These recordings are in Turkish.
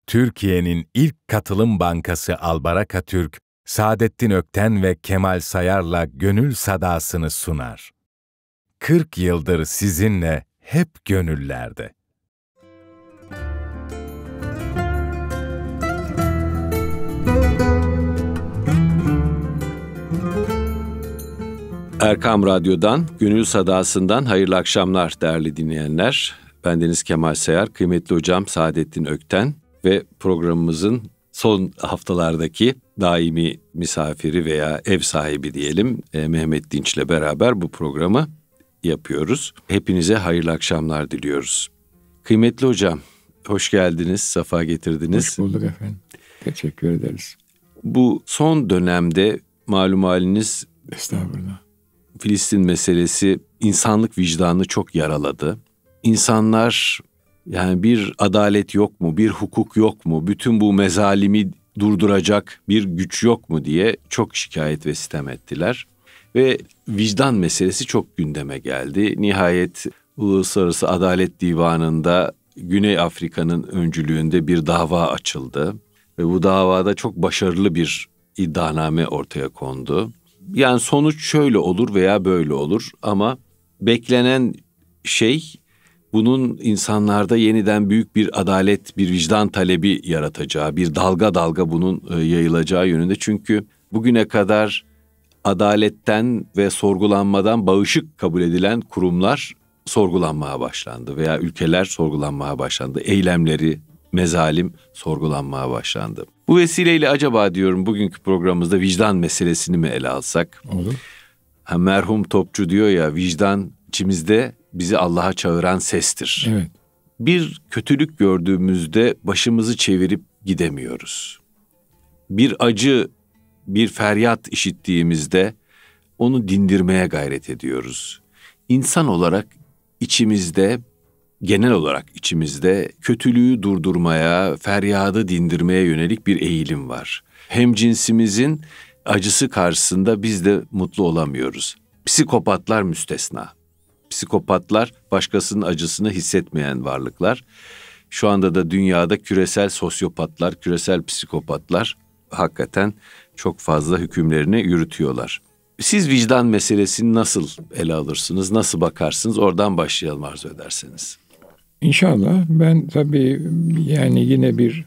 Türkiye'nin ilk katılım bankası Albaraka Türk, Saadettin Ökten ve Kemal Sayar'la gönül sadasını sunar. 40 yıldır sizinle hep gönüllerde. Erkam Radyo'dan, Gönül Sadası'ndan hayırlı akşamlar değerli dinleyenler. Bendeniz Kemal Sayar, kıymetli hocam Saadettin Ökten ve programımızın son haftalardaki daimi misafiri veya ev sahibi diyelim Mehmet Dinç'le beraber bu programı yapıyoruz. Hepinize hayırlı akşamlar diliyoruz. Kıymetli hocam, hoş geldiniz, safa getirdiniz. Hoş bulduk efendim. Teşekkür ederiz. Bu son dönemde malum haliniz, Estağfurullah, Filistin meselesi insanlık vicdanını çok yaraladı. İnsanlar, yani bir adalet yok mu, bir hukuk yok mu, bütün bu mezalimi durduracak bir güç yok mu diye çok şikayet ve sitem ettiler. Ve vicdan meselesi çok gündeme geldi. Nihayet Uluslararası Adalet Divanı'nda Güney Afrika'nın öncülüğünde bir dava açıldı. Ve bu davada çok başarılı bir iddianame ortaya kondu. Yani sonuç şöyle olur veya böyle olur ama beklenen şey bunun insanlarda yeniden büyük bir adalet, bir vicdan talebi yaratacağı, bir dalga dalga bunun yayılacağı yönünde. Çünkü bugüne kadar adaletten ve sorgulanmadan bağışık kabul edilen kurumlar sorgulanmaya başlandı veya ülkeler sorgulanmaya başlandı. Eylemleri, mezalim sorgulanmaya başlandı. Bu vesileyle acaba diyorum bugünkü programımızda vicdan meselesini mi ele alsak? olur. Merhum Topçu diyor ya, vicdan içimizde bizi Allah'a çağıran sestir. Evet. Bir kötülük gördüğümüzde başımızı çevirip gidemiyoruz. Bir acı, bir feryat işittiğimizde onu dindirmeye gayret ediyoruz. İnsan olarak içimizde, genel olarak içimizde kötülüğü durdurmaya, feryadı dindirmeye yönelik bir eğilim var. Hemcinsimizin acısı karşısında biz de mutlu olamıyoruz. Psikopatlar müstesna. Psikopatlar başkasının acısını hissetmeyen varlıklar. Şu anda da dünyada küresel sosyopatlar, küresel psikopatlar hakikaten çok fazla hükümlerini yürütüyorlar. Siz vicdan meselesini nasıl ele alırsınız, nasıl bakarsınız? Oradan başlayalım arzu ederseniz. İnşallah ben tabii yani yine bir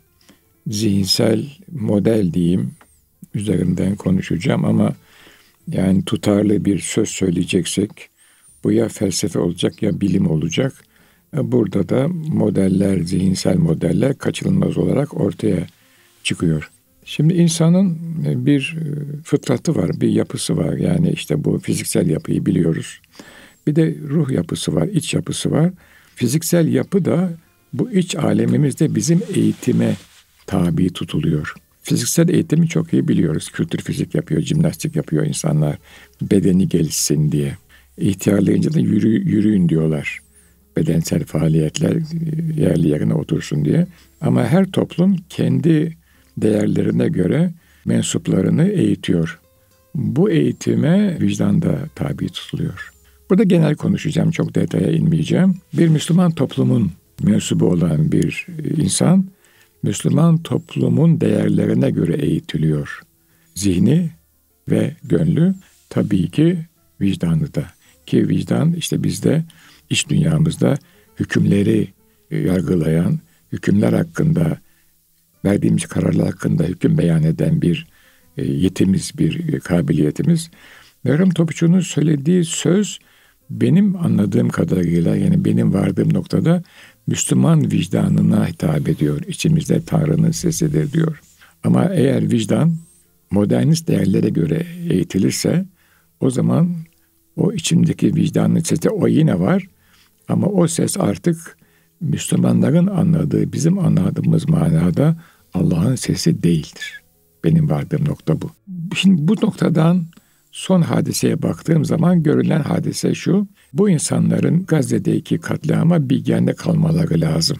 zihinsel model diyeyim üzerinden konuşacağım ama yani tutarlı bir söz söyleyeceksek bu ya felsefe olacak ya bilim olacak. Burada da modeller, zihinsel modeller kaçınılmaz olarak ortaya çıkıyor. Şimdi insanın bir fıtratı var, bir yapısı var. Yani işte bu fiziksel yapıyı biliyoruz. Bir de ruh yapısı var, iç yapısı var. Fiziksel yapı da bu iç alemimizde bizim eğitime tabi tutuluyor. Fiziksel eğitimi çok iyi biliyoruz. Kültür fizik yapıyor, jimnastik yapıyor insanlar bedeni gelişsin diye. İhtiyarlayınca da yürüyün diyorlar. Bedensel faaliyetler yerli yerine otursun diye. Ama her toplum kendi değerlerine göre mensuplarını eğitiyor. Bu eğitime vicdan da tabi tutuluyor. Burada genel konuşacağım, çok detaya inmeyeceğim. Bir Müslüman toplumun mensubu olan bir insan, Müslüman toplumun değerlerine göre eğitiliyor. Zihni ve gönlü, tabii ki vicdanı da. Ki vicdan işte bizde, iç dünyamızda hükümleri yargılayan, hükümler hakkında, verdiğimiz kararlar hakkında hüküm beyan eden bir yetimiz, bir kabiliyetimiz. Merhum Topçu'nun söylediği söz benim anladığım kadarıyla, yani benim vardığım noktada Müslüman vicdanına hitap ediyor. İçimizde Tanrı'nın sesidir diyor. Ama eğer vicdan modernist değerlere göre eğitilirse o zaman o içimdeki vicdanın sesi o yine var ama o ses artık Müslümanların anladığı, bizim anladığımız manada Allah'ın sesi değildir. Benim vardığım nokta bu. Şimdi bu noktadan son hadiseye baktığım zaman görülen hadise şu: bu insanların Gazze'deki katliama bilgende kalmaları lazım.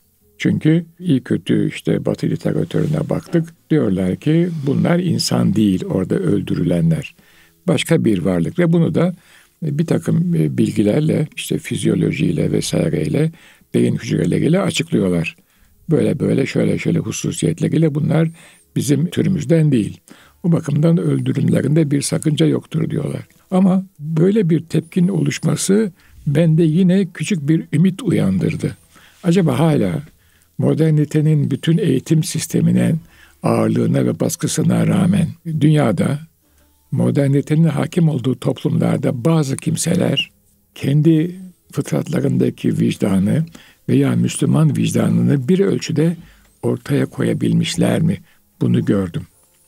Çünkü iyi kötü işte Batı literatürüne baktık. Diyorlar ki bunlar insan değil orada öldürülenler. Başka bir varlık ve bunu da bir takım bilgilerle, işte fizyolojiyle vesaireyle, beyin hücreleriyle açıklıyorlar. Böyle böyle şöyle şöyle hususiyetleriyle bunlar bizim türümüzden değil. O bakımdan öldürümlerinde bir sakınca yoktur diyorlar. Ama böyle bir tepkin oluşması bende yine küçük bir ümit uyandırdı. Acaba hala modernitenin bütün eğitim sistemine, ağırlığına ve baskısına rağmen dünyada modernitenin hakim olduğu toplumlarda bazı kimseler kendi fıtratlarındaki vicdanı veya Müslüman vicdanını bir ölçüde ortaya koyabilmişler mi? Bunu gördüm.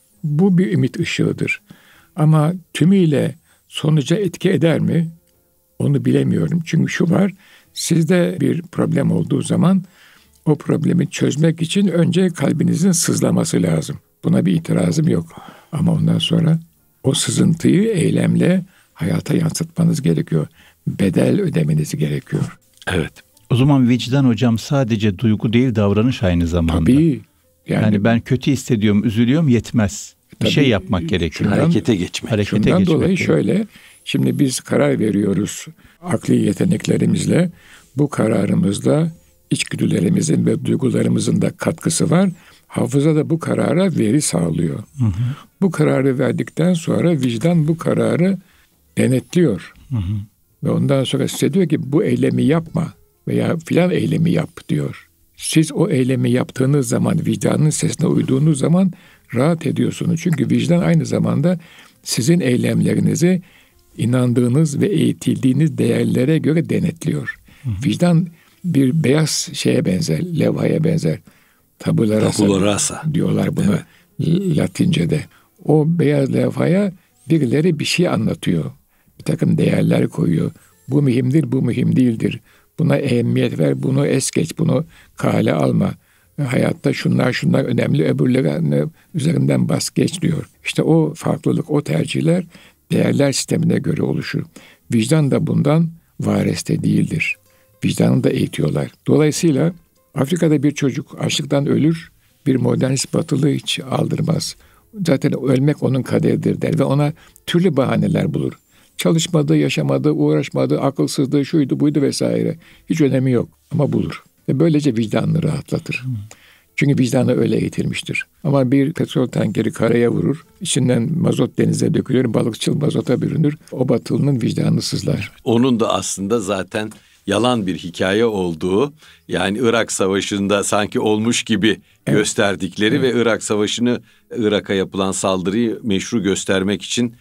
Bu bir ümit ışığıdır. Ama tümüyle sonuca etki eder mi? Onu bilemiyorum. Çünkü şu var, sizde bir problem olduğu zaman o problemi çözmek için önce kalbinizin sızlaması lazım. Buna bir itirazım yok. Ama ondan sonra o sızıntıyı eylemle hayata yansıtmanız gerekiyor. Bedel ödemeniz gerekiyor. Evet. O zaman vicdan hocam sadece duygu değil, davranış aynı zamanda. Tabii. Yani ben kötü hissediyorum, üzülüyorum, yetmez. Bir şey yapmak gerekiyor. Harekete geçmek. Şundan dolayı şöyle, şimdi biz karar veriyoruz akli yeteneklerimizle. Bu kararımızda içgüdülerimizin ve duygularımızın da katkısı var. Hafıza da bu karara veri sağlıyor. Hı hı. Bu kararı verdikten sonra vicdan bu kararı denetliyor. Hı hı. Ve ondan sonra size diyor ki bu eylemi yapma veya filan eylemi yap diyor. Siz o eylemi yaptığınız zaman, vicdanın sesine uyduğunuz zaman rahat ediyorsunuz. Çünkü vicdan aynı zamanda sizin eylemlerinizi inandığınız ve eğitildiğiniz değerlere göre denetliyor. Hı hı. Vicdan bir beyaz şeye benzer, levhaya benzer. Tabula rasa diyorlar buna, evet. Latince'de. O beyaz levhaya birileri bir şey anlatıyor. Bir takım değerler koyuyor. Bu mühimdir, bu mühim değildir. Buna ehemmiyet ver, bunu es geç, bunu kale alma. Hayatta şunlar önemli, öbürleri üzerinden bas geç diyor. İşte o farklılık, o tercihler değerler sistemine göre oluşur. Vicdan da bundan vareste değildir. Vicdanı da eğitiyorlar. Dolayısıyla Afrika'da bir çocuk açlıktan ölür, bir modernist batılı hiç aldırmaz. Zaten ölmek onun kaderidir der ve ona türlü bahaneler bulur. Çalışmadı, yaşamadı, uğraşmadı, akılsızdı, şuydu, buydu vesaire. Hiç önemi yok ama bulur. Ve böylece vicdanını rahatlatır. Çünkü vicdanı öyle eğitilmiştir. Ama bir petrol tankeri karaya vurur, içinden mazot denize dökülür, balıkçıl mazota bürünür. O batılının vicdanı sızlar. Onun da aslında zaten yalan bir hikaye olduğu, yani Irak Savaşı'nda sanki olmuş gibi gösterdikleri ve Irak Savaşı'nı, Irak'a yapılan saldırıyı meşru göstermek için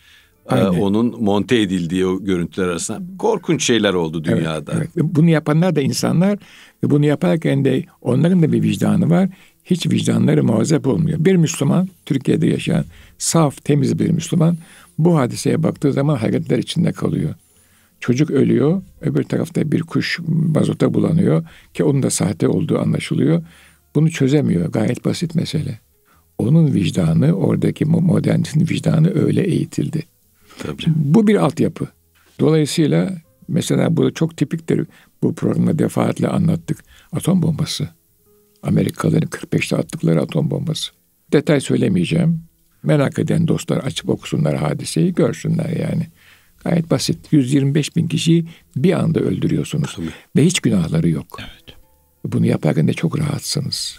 onun monte edildiği o görüntüler arasında korkunç şeyler oldu dünyada. Evet. Bunu yapanlar da insanlar ve bunu yaparken de onların da bir vicdanı var. Hiç vicdanları muazzep olmuyor. Bir Müslüman, Türkiye'de yaşayan saf, temiz bir Müslüman bu hadiseye baktığı zaman hayretler içinde kalıyor. Çocuk ölüyor, öbür tarafta bir kuş mazota bulanıyor ki onun da sahte olduğu anlaşılıyor. Bunu çözemiyor, gayet basit mesele. Onun vicdanı, oradaki modernistin vicdanı öyle eğitildi. Tabii. Bu bir altyapı. Dolayısıyla mesela bu çok tipiktir. Bu programda defaatle anlattık. Atom bombası. Amerikalıların 45'te attıkları atom bombası. Detay söylemeyeceğim. Merak eden dostlar açıp okusunlar hadiseyi, görsünler yani. Gayet basit. 125 bin kişiyi bir anda öldürüyorsunuz. Tabii. Ve hiç günahları yok. Evet. Bunu yaparken de çok rahatsınız.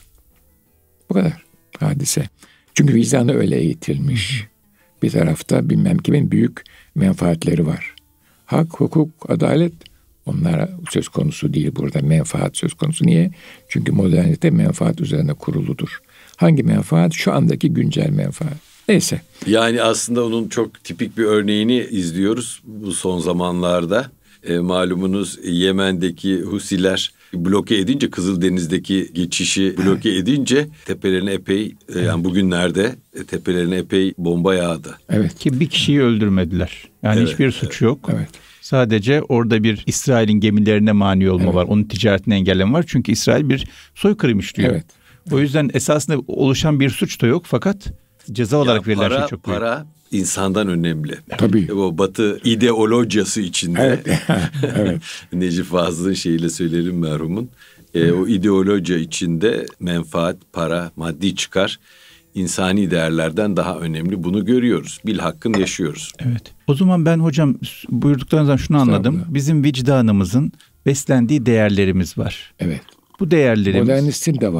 Bu kadar hadise. Çünkü vicdanı öyle eğitilmiş. Bir tarafta bilmem kimin büyük menfaatleri var. Hak, hukuk, adalet onlar söz konusu değil burada. Menfaat söz konusu. Niye? Çünkü modernite menfaat üzerine kuruludur. Hangi menfaat? Şu andaki güncel menfaat. Neyse. Yani aslında onun çok tipik bir örneğini izliyoruz bu son zamanlarda. Malumunuz Yemen'deki Husiler bloke edince, Kızıldeniz'deki geçişi bloke edince tepelerine epey, yani bugünlerde tepelerine epey bomba yağdı. Evet. Ki bir kişiyi öldürmediler. Yani hiçbir suçu yok. Evet. Sadece orada bir İsrail'in gemilerine mani olma var. Onun ticaretini engelleme var. Çünkü İsrail bir soykırım işliyor. Evet. O yüzden esasında oluşan bir suç da yok fakat ceza olarak verilen şey çok büyük. Para insandan önemli. Tabii. O Batı ideolojisi içinde. Evet. Evet. Necip Fazıl'ın şeyiyle söylerim merhumun. O ideoloji içinde menfaat, para, maddi çıkar insani değerlerden daha önemli. Bunu görüyoruz. Bilhakkın yaşıyoruz. Evet. O zaman ben hocam buyurduklarınızdan şunu anladım. Bizim vicdanımızın beslendiği değerlerimiz var. Evet. Bu değerlerimiz... Modernistin de var.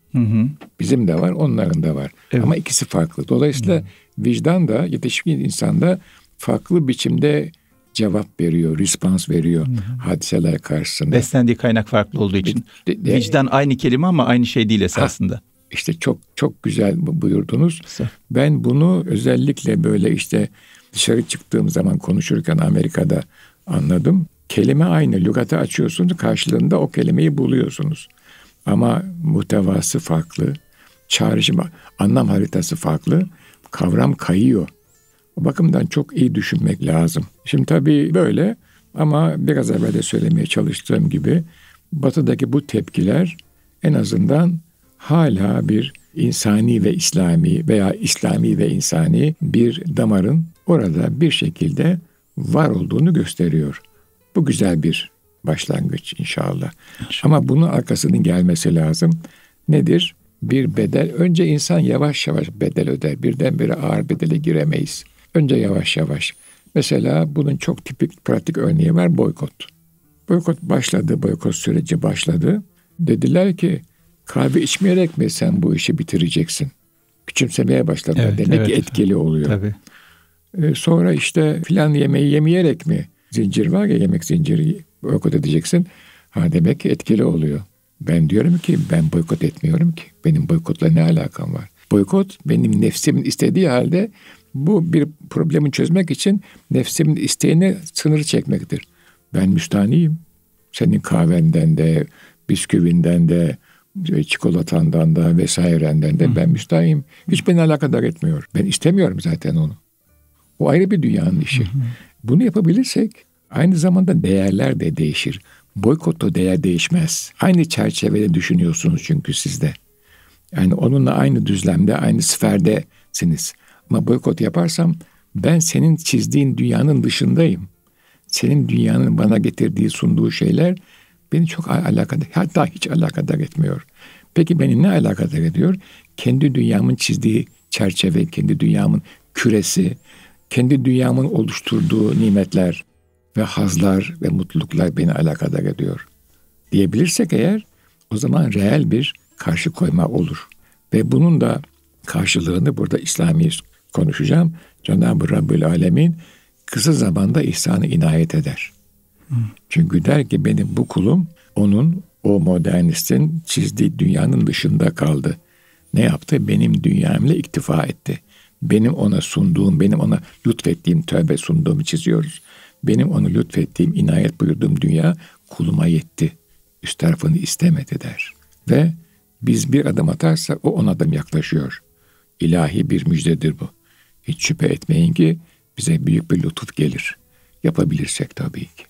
Bizim de var, onların da var. Evet. Ama ikisi farklı. Dolayısıyla vicdan da yetişkin insanda farklı biçimde cevap veriyor, respons veriyor hadiseler karşısında. Beslendiği kaynak farklı olduğu için. Vicdan aynı kelime ama aynı şey değil esasında. İşte çok çok güzel buyurdunuz. Ben bunu özellikle böyle işte dışarı çıktığım zaman konuşurken Amerika'da anladım. Kelime aynı. Lügatı açıyorsunuz, karşılığında o kelimeyi buluyorsunuz. Ama muhtevası farklı. Çağrışım, anlam haritası farklı. Kavram kayıyor. O bakımdan çok iyi düşünmek lazım. Şimdi tabii böyle ama biraz evvel de söylemeye çalıştığım gibi Batı'daki bu tepkiler en azından hala bir insani ve İslami veya İslami ve insani bir damarın orada bir şekilde var olduğunu gösteriyor. Bu güzel bir başlangıç inşallah. Ama bunun arkasının gelmesi lazım. Nedir? Bir bedel. Önce insan yavaş yavaş bedel öder. Birdenbire ağır bedele giremeyiz. Önce yavaş yavaş. Mesela bunun çok tipik pratik örneği var, boykot. Boykot başladı, boykot süreci başladı. Dediler ki kahve içmeyerek mi sen bu işi bitireceksin? Küçümsemeye başladılar. Evet, Demek evet. ki etkili oluyor. Tabii. Sonra işte filan yemeği yemeyerek mi? Zincir var ya, yemek zinciri boykot edeceksin. Demek ki etkili oluyor. Ben diyorum ki ben boykot etmiyorum ki. Benim boykotla ne alakam var? Boykot benim nefsimin istediği halde bu bir problemi çözmek için nefsimin isteğine sınır çekmektir. Ben müstahniyim. Senin kahvenden de, bisküvinden de, çikolatandan da vesairenden de ben müstahiyim. Hiç beni alakadar etmiyor. Ben istemiyorum zaten onu. O ayrı bir dünyanın işi. Bunu yapabilirsek aynı zamanda değerler de değişir. Boykotta değer değişmez. Aynı çerçevede düşünüyorsunuz çünkü siz de. Yani onunla aynı düzlemde, aynı sferdesiniz. Ama boykot yaparsam ben senin çizdiğin dünyanın dışındayım. Senin dünyanın bana getirdiği, sunduğu şeyler beni çok alakadar, hatta hiç alakadar etmiyor. Peki beni ne alakadar ediyor? Kendi dünyamın çizdiği çerçeve, kendi dünyamın küresi, kendi dünyamın oluşturduğu nimetler ve hazlar ve mutluluklar beni alakadar ediyor. Diyebilirsek eğer, o zaman reel bir karşı koyma olur. Ve bunun da karşılığını burada İslami konuşacağım. Cenab-ı Rabbül Alemin kısa zamanda ihsanı inayet eder. Çünkü der ki benim bu kulum onun, o modernistin çizdiği dünyanın dışında kaldı. Ne yaptı? Benim dünyamla iktifa etti. Benim ona sunduğum, benim ona lütfettiğim, tövbe sunduğumu çiziyoruz. Benim onu lütfettiğim, inayet buyurduğum dünya kuluma yetti. Üst tarafını istemedi der. Ve biz bir adım atarsak o 10 adım yaklaşıyor. İlahi bir müjdedir bu. Hiç şüphe etmeyin ki bize büyük bir lütuf gelir. Yapabilirsek tabii ki.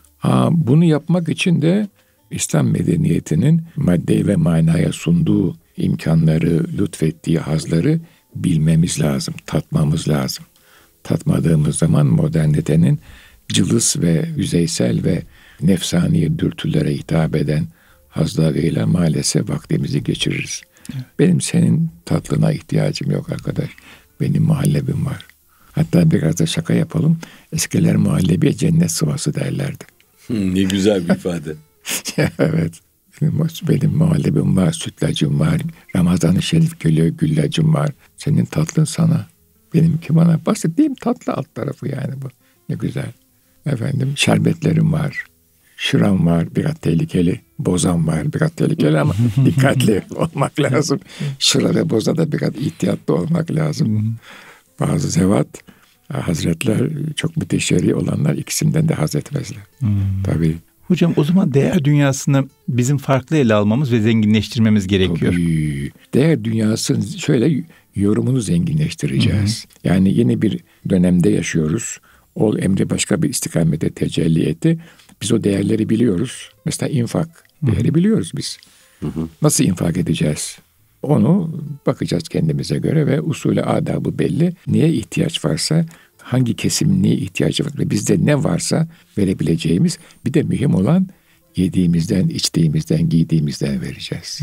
Bunu yapmak için de İslam medeniyetinin madde ve manaya sunduğu imkanları, lütfettiği hazları bilmemiz lazım, tatmamız lazım. Tatmadığımız zaman modernitenin cılız ve yüzeysel ve nefsani dürtülere hitap eden hazlarıyla maalesef vaktimizi geçiririz. Evet. Benim senin tatlına ihtiyacım yok arkadaş. Benim muhallebim var. Hatta biraz da şaka yapalım. Eskiler muhallebiye cennet sıvası derlerdi. Ne güzel bir ifade. Evet. Benim muhallebim var, sütlacım var, Ramazan-ı Şerif güllacım var. Senin tatlın sana. Benimki bana. Basit değil mi? Tatlı alt tarafı yani bu. Ne güzel. Efendim şerbetlerim var. Şıram var, biraz tehlikeli. Bozan var, biraz tehlikeli ama dikkatli olmak lazım. Şıra ve boza da biraz ihtiyatlı olmak lazım. Bazı zevat, hazretler çok müteşerri olanlar ikisinden de haz etmezler. Tabii. Hocam o zaman değer dünyasını bizim farklı ele almamız ve zenginleştirmemiz gerekiyor. Tabii. Değer dünyasını şöyle yorumunu zenginleştireceğiz. Yani yeni bir dönemde yaşıyoruz. Ol emri başka bir istikamete tecelli etti. Biz o değerleri biliyoruz. Mesela infak değeri biliyoruz biz. Nasıl infak edeceğiz? Onu bakacağız kendimize göre ve usulü adabı belli. Neye ihtiyaç varsa, hangi kesimin neye ihtiyacı var ve bizde ne varsa verebileceğimiz, bir de mühim olan yediğimizden, içtiğimizden, giydiğimizden vereceğiz.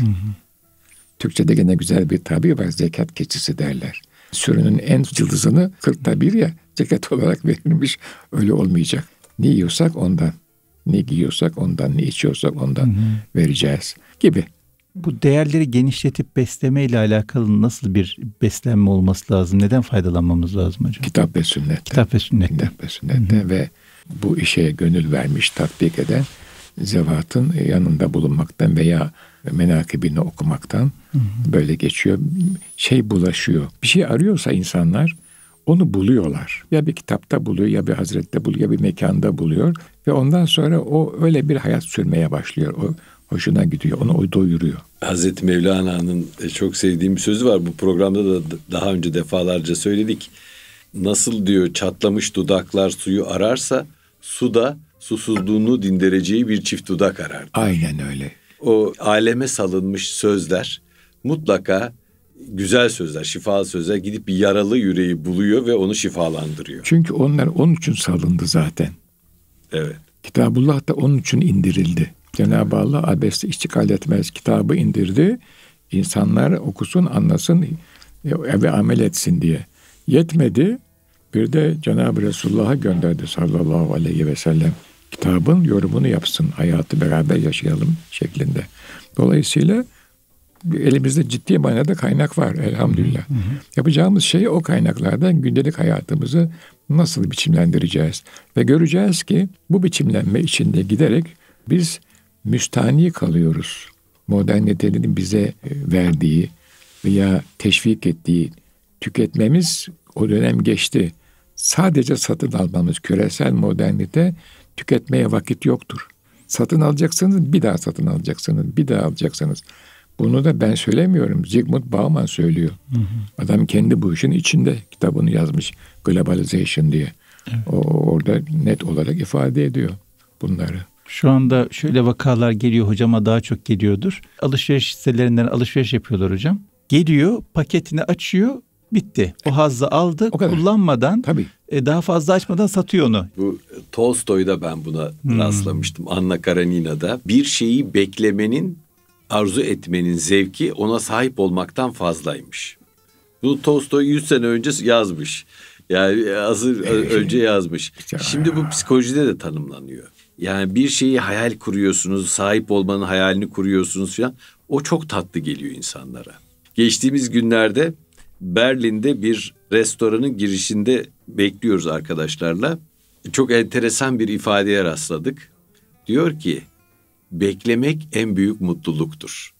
Türkçe'de gene güzel bir tabir var, zekat keçisi derler. Sürünün en cılızını 40'ta 1 ya zekat olarak verilmiş, öyle olmayacak. Ne yiyorsak ondan, ne giyiyorsak ondan, ne içiyorsak ondan vereceğiz gibi. Bu değerleri genişletip besleme ile alakalı nasıl bir beslenme olması lazım? Neden faydalanmamız lazım hocam? Kitap ve sünnette. Kitap ve sünnette. Kitap ve sünnette ve bu işe gönül vermiş, tatbik eden zevatın yanında bulunmaktan veya menakibini okumaktan böyle geçiyor. Şey bulaşıyor. Bir şey arıyorsa insanlar onu buluyorlar. Ya bir kitapta buluyor, ya bir hazrette buluyor, ya bir mekanda buluyor. Ve ondan sonra o öyle bir hayat sürmeye başlıyor. O hoşuna gidiyor, onu o doyuruyor. Hazreti Mevlana'nın çok sevdiğim bir sözü var. Bu programda da daha önce defalarca söyledik. Nasıl diyor, çatlamış dudaklar suyu ararsa, su da susuzluğunu dindireceği bir çift dudak arar. Aynen öyle. O aleme salınmış sözler mutlaka güzel sözler, şifalı sözler gidip bir yaralı yüreği buluyor ve onu şifalandırıyor. Çünkü onlar onun için salındı zaten. Evet. Kitabullah da onun için indirildi. Cenab-ı Allah abesle iştikal etmez kitabı indirdi. İnsanlar okusun, anlasın ve amel etsin diye. Yetmedi. Bir de Cenab-ı Resulullah'a gönderdi sallallahu aleyhi ve sellem. Kitabın yorumunu yapsın. Hayatı beraber yaşayalım şeklinde. Dolayısıyla elimizde ciddi manada kaynak var elhamdülillah. Yapacağımız şey o kaynaklardan gündelik hayatımızı nasıl biçimlendireceğiz? Ve göreceğiz ki bu biçimlenme içinde giderek biz müstahni kalıyoruz. Modernitenin bize verdiği veya teşvik ettiği tüketmemiz o dönem geçti. Sadece satın almamız, küresel modernite tüketmeye vakit yoktur. Satın alacaksınız, bir daha satın alacaksınız, bir daha alacaksınız. Bunu da ben söylemiyorum. Zygmunt Bauman söylüyor. Adam kendi bu işin içinde kitabını yazmış. Globalization diye. Evet. O orada net olarak ifade ediyor bunları. Şu anda şöyle vakalar geliyor, hocama daha çok geliyordur. Alışveriş sitelerinden alışveriş yapıyorlar hocam. Geliyor, paketini açıyor, bitti. O hazzı aldı, kullanmadan, tabii, daha fazla açmadan satıyor onu. Bu Tolstoy'da ben buna rastlamıştım. Anna Karenina'da. Bir şeyi beklemenin, arzu etmenin zevki ona sahip olmaktan fazlaymış. Bu Tolstoy 100 sene önce yazmış. Yani önce yazmış. Şimdi bu psikolojide de tanımlanıyor. Yani bir şeyi hayal kuruyorsunuz, sahip olmanın hayalini kuruyorsunuz falan. O çok tatlı geliyor insanlara. Geçtiğimiz günlerde Berlin'de bir restoranın girişinde bekliyoruz arkadaşlarla. Çok enteresan bir ifadeye rastladık. Diyor ki, beklemek en büyük mutluluktur.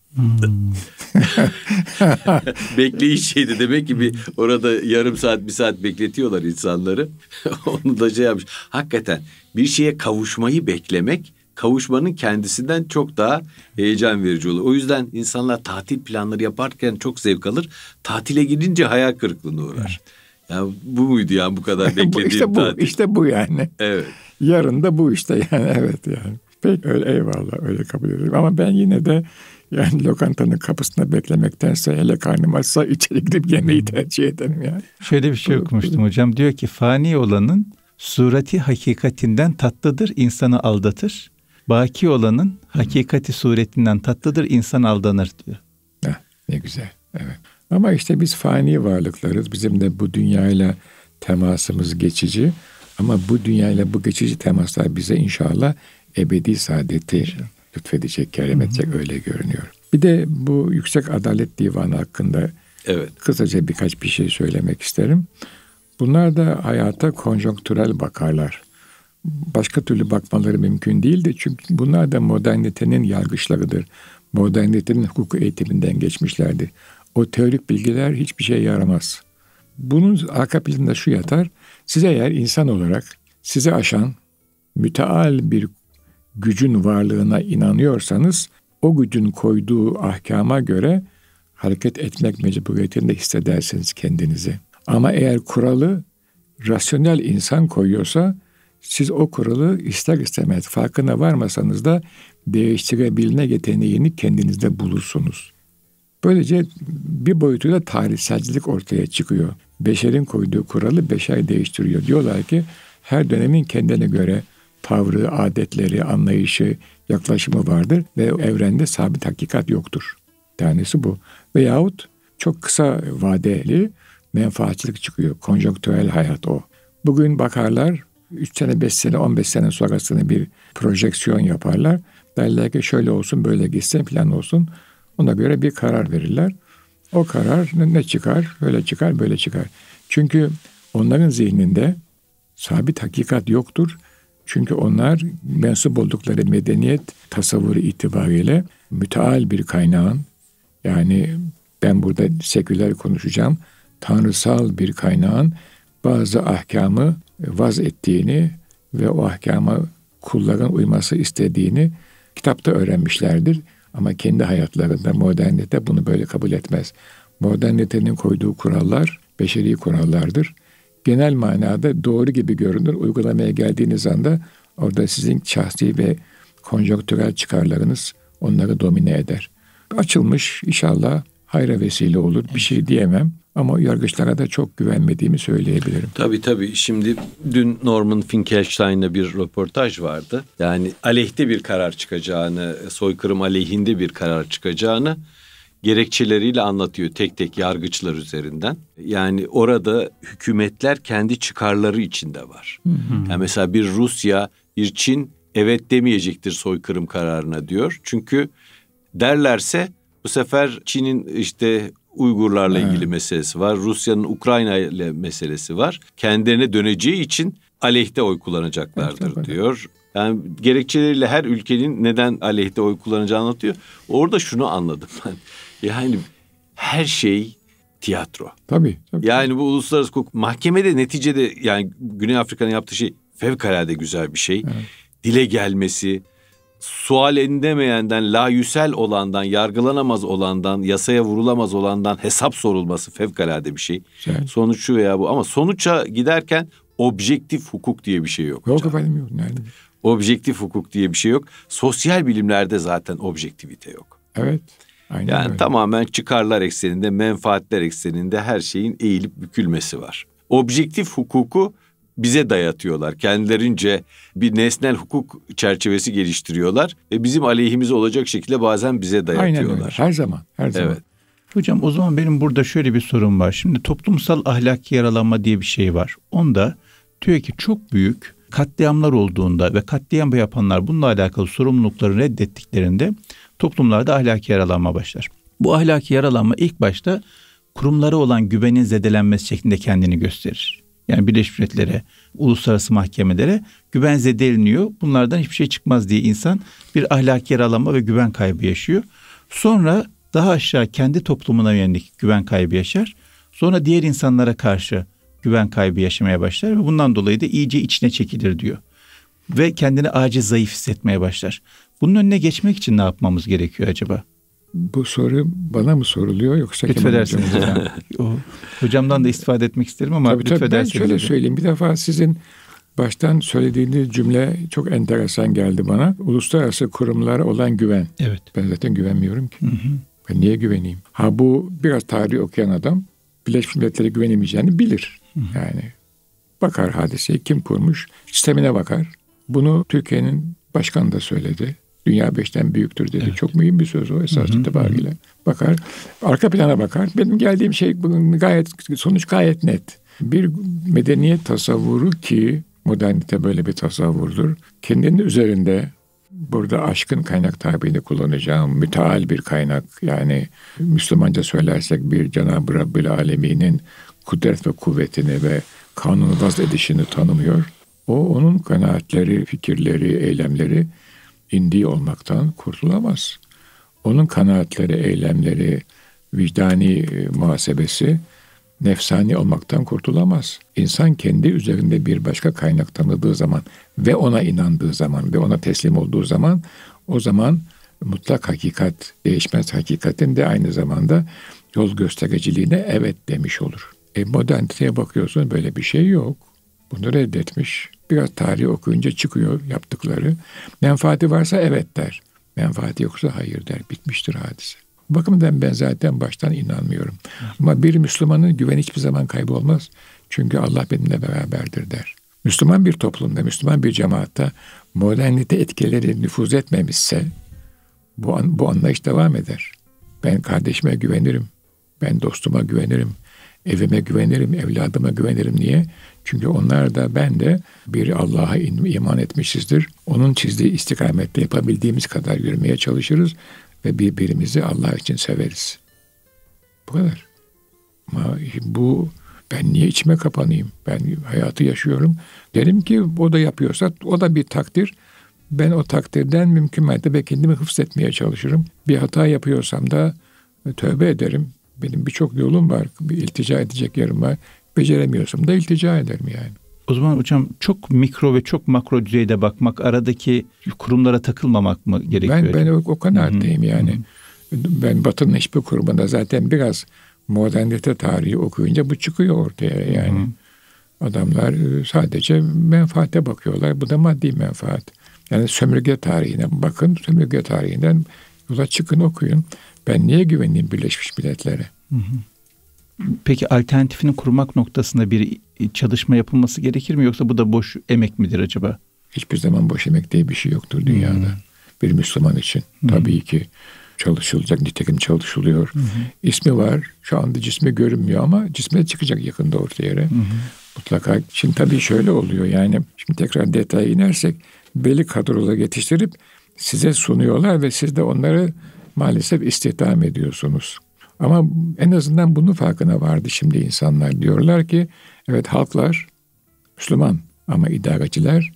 Bekleyiş şeydi demek ki orada yarım saat, bir saat bekletiyorlar insanları. Onu da şey yapmış. Hakikaten bir şeye kavuşmayı beklemek, kavuşmanın kendisinden çok daha heyecan verici olur. O yüzden insanlar tatil planları yaparken çok zevk alır. Tatile gidince hayal kırıklığına uğrar. Yani bu muydu yani bu kadar beklediğim tatil? İşte bu yani. Evet. Yarın da bu işte yani, evet yani. Peki öyle, eyvallah, öyle kabul ediyorum. Ama ben yine de yani lokantanın kapısında beklemektense, hele karnım açsa içeri gidip yemeği tercih ederim yani. Şöyle bir şey okumuştum hocam. Diyor ki fani olanın sureti hakikatinden tatlıdır, insanı aldatır. Baki olanın hakikati suretinden tatlıdır, insan aldanır diyor. Ne güzel, evet. Ama işte biz fani varlıklarız. Bizim de bu dünyayla temasımız geçici. Ama bu dünyayla bu geçici temaslar bize inşallah ebedi saadeti lütfedecek, kerem edecek, öyle görünüyor. Bir de bu Yüksek Adalet Divanı hakkında kısaca birkaç bir şey söylemek isterim. Bunlar da hayata konjonktürel bakarlar. Başka türlü bakmaları mümkün değildi. Çünkü bunlar da modernitenin yargıçlarıdır. Modernitenin hukuk eğitiminden geçmişlerdir. O teorik bilgiler hiçbir şeye yaramaz. Bunun arka planında şu yatar. Siz eğer insan olarak sizi aşan müteal bir gücün varlığına inanıyorsanız, o gücün koyduğu ahkama göre hareket etmek mecburiyetinde hissedersiniz kendinizi. Ama eğer kuralı rasyonel insan koyuyorsa, siz o kuralı ister istemez farkına varmasanız da değiştirebilme yeteneğini kendinizde bulursunuz. Böylece bir boyutuyla tarihselcilik ortaya çıkıyor. Beşerin koyduğu kuralı beşer değiştiriyor. Diyorlar ki her dönemin kendine göre tavrı, adetleri, anlayışı, yaklaşımı vardır ve evrende sabit hakikat yoktur. Bir tanesi bu. Veyahut çok kısa vadeli menfaatçilik çıkıyor. Konjonktürel hayat o. Bugün bakarlar, 3 sene, 5 sene, 15 sene sonrasını bir projeksiyon yaparlar. Derler ki şöyle olsun, böyle gitsin, plan olsun. Ona göre bir karar verirler. O karar ne çıkar? Böyle çıkar, böyle çıkar. Çünkü onların zihninde sabit hakikat yoktur. Çünkü onlar mensup oldukları medeniyet tasavvuru itibariyle müteal bir kaynağın, yani ben burada seküler konuşacağım, tanrısal bir kaynağın bazı ahkamı vaz ettiğini ve o ahkama kulların uyması istediğini kitapta öğrenmişlerdir. Ama kendi hayatlarında modernite bunu böyle kabul etmez. Modernitenin koyduğu kurallar beşeri kurallardır. Genel manada doğru gibi görünür. Uygulamaya geldiğiniz anda orada sizin şahsi ve konjonktürel çıkarlarınız onları domine eder. Açılmış, inşallah hayra vesile olur. Bir şey diyemem ama yargıçlara da çok güvenmediğimi söyleyebilirim. Tabii. Şimdi dün Norman Finkelstein'le bir röportaj vardı. Yani aleyhte bir karar çıkacağını, soykırım aleyhinde bir karar çıkacağını gerekçeleriyle anlatıyor tek tek yargıçlar üzerinden. Yani orada hükümetler kendi çıkarları içinde var. Yani mesela bir Rusya, bir Çin evet demeyecektir soykırım kararına diyor. Çünkü derlerse bu sefer Çin'in işte Uygurlarla ilgili meselesi var. Rusya'nın Ukrayna ile meselesi var. Kendilerine döneceği için aleyhte oy kullanacaklardır diyor. Yani gerekçeleriyle her ülkenin neden aleyhte oy kullanacağını anlatıyor. Orada şunu anladım ben. Yani her şey tiyatro. Tabii. Yani bu uluslararası hukuk mahkemede neticede yani Güney Afrika'nın yaptığı şey fevkalade güzel bir şey. Evet. Dile gelmesi, sual edilemeyenden, layüsel olandan, yargılanamaz olandan, yasaya vurulamaz olandan hesap sorulması fevkalade bir şey. Evet. Sonuç şu veya bu ama sonuça giderken objektif hukuk diye bir şey yok. Yok efendim, yok. Nerede? Objektif hukuk diye bir şey yok. Sosyal bilimlerde zaten objektivite yok. Evet. Aynen yani öyle. Tamamen çıkarlar ekseninde, menfaatler ekseninde her şeyin eğilip bükülmesi var. Objektif hukuku bize dayatıyorlar. Kendilerince bir nesnel hukuk çerçevesi geliştiriyorlar ve bizim aleyhimize olacak şekilde bazen bize dayatıyorlar. Aynen öyle. Her zaman. Evet. Hocam o zaman benim burada şöyle bir sorum var. Şimdi toplumsal ahlaki yaralanma diye bir şey var. Onda diyor ki çok büyük katliamlar olduğunda ve katliam yapanlar bununla alakalı sorumlulukları reddettiklerinde toplumlarda ahlaki yaralanma başlar. Bu ahlaki yaralanma ilk başta kurumlara olan güvenin zedelenmesi şeklinde kendini gösterir. Yani Birleşmiş Milletler'e, uluslararası mahkemelere güven zedeleniyor. Bunlardan hiçbir şey çıkmaz diye insan bir ahlaki yaralanma ve güven kaybı yaşıyor. Sonra daha aşağı kendi toplumuna yönelik güven kaybı yaşar. Sonra diğer insanlara karşı güven kaybı yaşamaya başlar ve bundan dolayı da iyice içine çekilir diyor. Ve kendini aciz, zayıf hissetmeye başlar. Bunun önüne geçmek için ne yapmamız gerekiyor acaba? Bu soru bana mı soruluyor yoksa lütfedersiniz hocam. Hocamdan da istifade etmek isterim ama lütfedersiniz. Ben şöyle söyleyeyim. Bir defa sizin baştan söylediğiniz cümle çok enteresan geldi bana. Uluslararası kurumlara olan güven. Evet. Ben zaten güvenmiyorum ki. Ben niye güveneyim? Bu biraz tarih okuyan adam Birleşmiş Milletler'e güvenemeyeceğini bilir. Yani bakar hadiseye kim kurmuş, sistemine bakar. Bunu Türkiye'nin başkanı da söyledi. Dünya 5'ten büyüktür dedi. Evet. Çok mühim bir söz o esas itibariyle. Bakar, arka plana bakar. Benim geldiğim şey bunun sonuç gayet net. Bir medeniyet tasavvuru ki modernite böyle bir tasavvurdur. Kendinin üzerinde burada aşkın kaynak tabirini kullanacağım. Müteal bir kaynak, yani Müslümanca söylersek bir Cenab-ı Rabbül Alemin'in kudret ve kuvvetini ve kanunu vaz edişini tanımıyor. O onun kanaatleri, fikirleri, eylemleri indiği olmaktan kurtulamaz. Onun kanaatleri, eylemleri, vicdani muhasebesi nefsani olmaktan kurtulamaz. İnsan kendi üzerinde bir başka kaynak tanıdığı zaman ve ona inandığı zaman ve ona teslim olduğu zaman o zaman mutlak hakikat, değişmez hakikatin de aynı zamanda yol göstericiliğine evet demiş olur. Moderniteye bakıyorsun böyle bir şey yok. Bunu reddetmiş. Biraz tarih okuyunca çıkıyor yaptıkları. Menfaati varsa evet der. Menfaati yoksa hayır der. Bitmiştir hadise. Bu bakımdan ben zaten baştan inanmıyorum. Ama bir Müslümanın güveni hiçbir zaman kaybolmaz. Çünkü Allah benimle beraberdir der. Müslüman bir toplumda, Müslüman bir cemaatta modernite etkileri nüfuz etmemişse bu anlayış devam eder. Ben kardeşime güvenirim. Ben dostuma güvenirim. Evime güvenirim, evladıma güvenirim. Niye? Çünkü onlar da ben de bir Allah'a iman etmişizdir. Onun çizdiği istikamette yapabildiğimiz kadar yürümeye çalışırız. ve birbirimizi Allah için severiz. Bu kadar. Ama ben niye içime kapanayım? Ben hayatı yaşıyorum. Derim ki o da yapıyorsa o da bir takdir. Ben o takdirden mümkün mertebe kendimi hıfzetmeye çalışırım. Bir hata yapıyorsam da tövbe ederim. Benim birçok yolum var. Bir iltica edecek yerim var. Beceremiyorsam da iltica ederim yani. O zaman hocam çok mikro ve çok makro düzeyde bakmak, aradaki kurumlara takılmamak mı gerekiyor? Ben o kanaatteyim yani. Ben Batı'nın hiçbir kurumunda zaten biraz modernite tarihi okuyunca bu çıkıyor ortaya yani. Adamlar sadece menfaate bakıyorlar. Bu da maddi menfaat. Yani sömürge tarihine bakın. Sömürge tarihinden yola çıkın, okuyun. Ben niye güveneyim Birleşmiş Milletler'e? Peki alternatifini kurmak noktasında bir çalışma yapılması gerekir mi? Yoksa bu da boş emek midir acaba? Hiçbir zaman boş emek diye bir şey yoktur dünyada. Bir Müslüman için. Tabii ki çalışılacak, nitekim çalışılıyor. İsmi var. Şu anda cismi görünmüyor ama cisme çıkacak yakında ortaya. Mutlaka. Şimdi tabii şöyle oluyor yani. Şimdi tekrar detaya inersek belli kadroları yetiştirip size sunuyorlar ve siz de onları maalesef istihdam ediyorsunuz. Ama en azından bunun farkına vardı şimdi insanlar. Diyorlar ki evet halklar Müslüman ama idareciler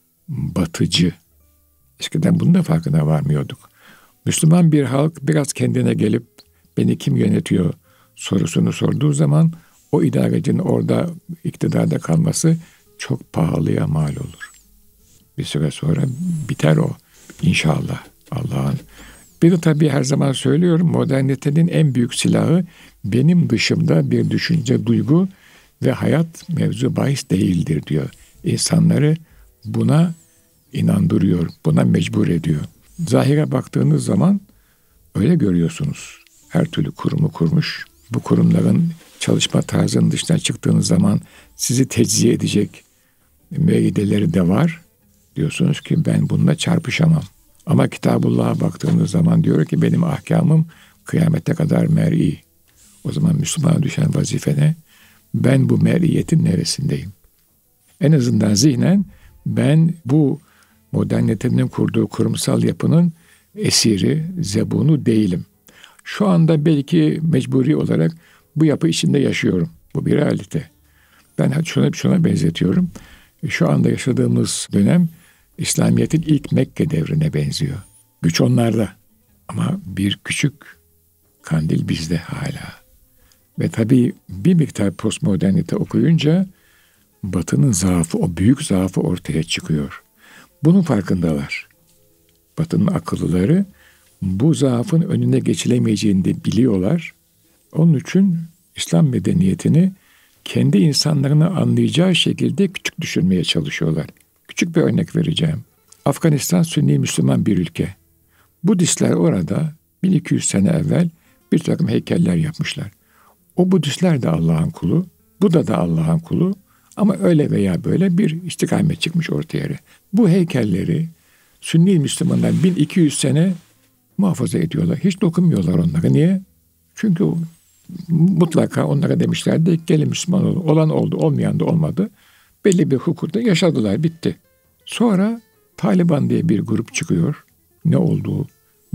batıcı. Eskiden bunun da farkına varmıyorduk. Müslüman bir halk biraz kendine gelip beni kim yönetiyor sorusunu sorduğu zaman o idarecinin orada iktidarda kalması çok pahalıya mal olur. Bir süre sonra biter o inşallah Allah'ın. Bir de tabii her zaman söylüyorum modernitenin en büyük silahı benim dışımda bir düşünce, duygu ve hayat mevzu bahis değildir diyor. İnsanları buna inandırıyor, buna mecbur ediyor. Zahire baktığınız zaman öyle görüyorsunuz. Her türlü kurumu kurmuş. Bu kurumların çalışma tarzının dışına çıktığınız zaman sizi tecziye edecek müeyyideleri de var. Diyorsunuz ki ben bununla çarpışamam. Ama Kitabullah'a baktığınız zaman diyor ki benim ahkamım kıyamete kadar mer'i. O zaman Müslümana düşen vazife ne? Ben bu mer'iyetin neresindeyim? En azından zihnen ben bu modernitenin kurduğu kurumsal yapının esiri, zebunu değilim. Şu anda belki mecburi olarak bu yapı içinde yaşıyorum. Bu bir realite. Ben şuna benzetiyorum. Şu anda yaşadığımız dönem İslamiyet'in ilk Mekke devrine benziyor. Güç onlarda. Ama bir küçük kandil bizde hala. Ve tabii bir miktar postmodernite okuyunca Batı'nın zaafı, o büyük zaafı ortaya çıkıyor. Bunun farkındalar. Batı'nın akıllıları bu zaafın önüne geçilemeyeceğini de biliyorlar. Onun için İslam medeniyetini kendi insanlarını anlayacağı şekilde küçük düşürmeye çalışıyorlar. Küçük bir örnek vereceğim. Afganistan Sünni Müslüman bir ülke. Budistler orada 1200 sene evvel bir takım heykeller yapmışlar. O Budistler de Allah'ın kulu, Buda da Allah'ın kulu ama öyle veya böyle bir istikamet çıkmış ortaya. Bu heykelleri Sünni Müslümanlar 1200 sene muhafaza ediyorlar. Hiç dokunmuyorlar onlara. Niye? Çünkü mutlaka onlara demişlerdi gelin Müslüman olun. Olan oldu, olmayan da olmadı. Belli bir hukukta yaşadılar, bitti. Sonra Taliban diye bir grup çıkıyor. Ne olduğunu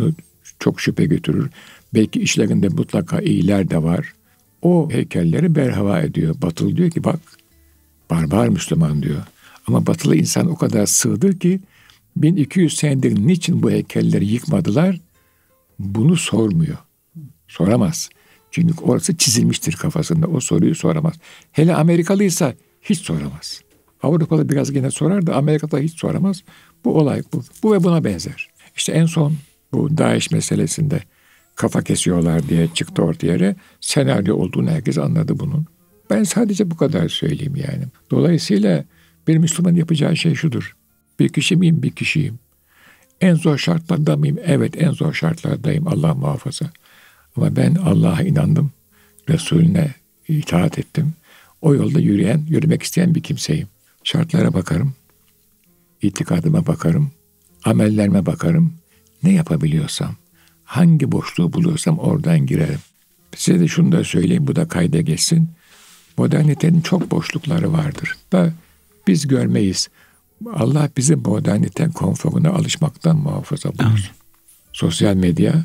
çok şüphe götürür. Belki işlerinde mutlaka iyiler de var. O heykelleri berhava ediyor. Batılı diyor ki bak barbar Müslüman diyor. Ama batılı insan o kadar sığdır ki 1200 senedir niçin bu heykelleri yıkmadılar? Bunu sormuyor. Soramaz. Çünkü orası çizilmiştir kafasında. O soruyu soramaz. Hele Amerikalıysa hiç soramaz. Avrupalı biraz gene sorar da Amerika'da hiç soramaz. Bu olay bu. Bu ve buna benzer. İşte en son bu DAEŞ meselesinde kafa kesiyorlar diye çıktı ortaya. Senaryo olduğunu herkes anladı bunun. Ben sadece bu kadar söyleyeyim yani. Dolayısıyla bir Müslüman yapacağı şey şudur. Bir kişi miyim? Bir kişiyim. En zor şartlarda mıyım? Evet en zor şartlardayım. Allah muhafaza. Ama ben Allah'a inandım. Resulüne itaat ettim. O yolda yürümek isteyen bir kimseyim. Şartlara bakarım. İtikadıma bakarım. Amellerime bakarım. Ne yapabiliyorsam, hangi boşluğu buluyorsam oradan girerim. Size de şunu da söyleyeyim, bu da kayda geçsin. Modernitenin çok boşlukları vardır. Da biz görmeyiz. Allah bizi modernitenin konforuna alışmaktan muhafaza buyursun. Sosyal medya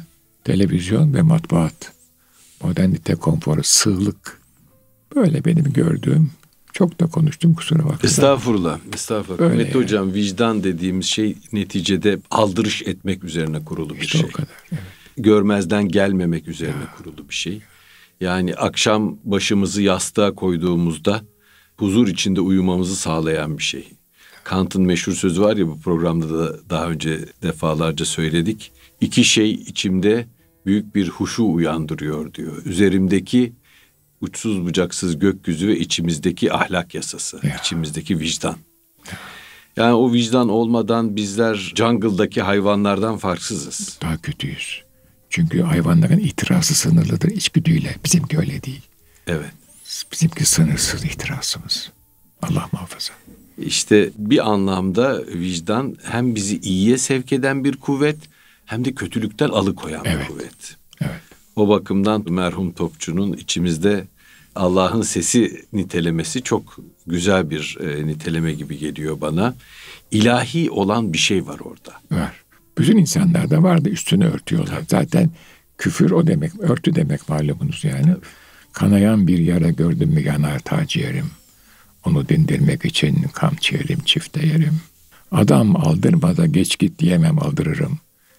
televizyon ve matbuat, modernite, konforu, sığlık. Böyle benim gördüğüm, çok da konuştum, kusura bakmayın. Estağfurullah. Kıymetli hocam, vicdan dediğimiz şey neticede aldırış etmek üzerine kurulu bir işte şey. O kadar. Evet. Görmezden gelmemek üzerine kurulu bir şey. Yani akşam başımızı yastığa koyduğumuzda huzur içinde uyumamızı sağlayan bir şey. Kant'ın meşhur sözü var ya, bu programda da daha önce defalarca söyledik. 2 şey içimde büyük bir huşu uyandırıyor diyor. Üzerimdeki uçsuz bucaksız gökyüzü ve içimizdeki ahlak yasası, içimizdeki vicdan. Yani o vicdan olmadan bizler jungle'daki hayvanlardan farksızız. Daha kötüyüz. Çünkü hayvanların itirazı sınırlıdır içgüdüyle. Bizimki öyle değil. Evet. Bizimki sınırsız itirazımız. Allah muhafaza. İşte bir anlamda vicdan hem bizi iyiye sevk eden bir kuvvet, hem de kötülükten alıkoyan bir kuvvet. Evet. O bakımdan merhum Topçu'nun içimizde Allah'ın sesi nitelemesi çok güzel bir niteleme gibi geliyor bana. İlahi olan bir şey var orada. Var. Bütün insanlarda var da üstünü örtüyorlar. Tabii. Zaten küfür o demek, örtü demek malumunuz yani. Tabii. Kanayan bir yara gördüm mü yanar tac yerim. Onu dindirmek için kamçı yerim, çifte yerim. Adam aldırmada geç git diyemem, aldırırım.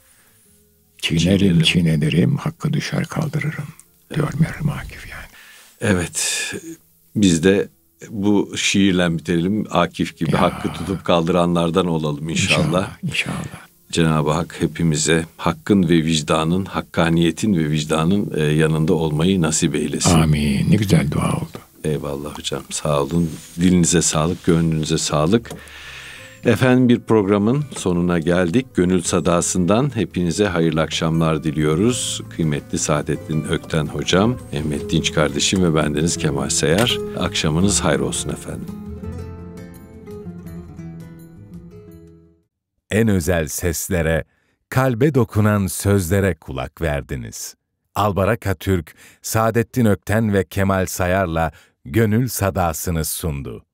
Çiğnenirim, hakkı düşer kaldırırım. Diyor merhum Akif yani. Evet, biz de bu şiirle bitirelim. Akif gibi hakkı tutup kaldıranlardan olalım inşallah. İnşallah. Cenab-ı Hak hepimize hakkın ve vicdanın, hakkaniyetin ve vicdanın yanında olmayı nasip eylesin. Amin. Ne güzel dua oldu. Eyvallah hocam, sağ olun. Dilinize sağlık, gönlünüze sağlık. Efendim, bir programın sonuna geldik. Gönül Sadası'ndan hepinize hayırlı akşamlar diliyoruz. Kıymetli Saadettin Ökten hocam, Mehmet Dinç kardeşim ve bendeniz Kemal Sayar. Akşamınız hayır olsun efendim. En özel seslere, kalbe dokunan sözlere kulak verdiniz. Albaraka Türk, Saadettin Ökten ve Kemal Sayar'la Gönül Sadası'nı sundu.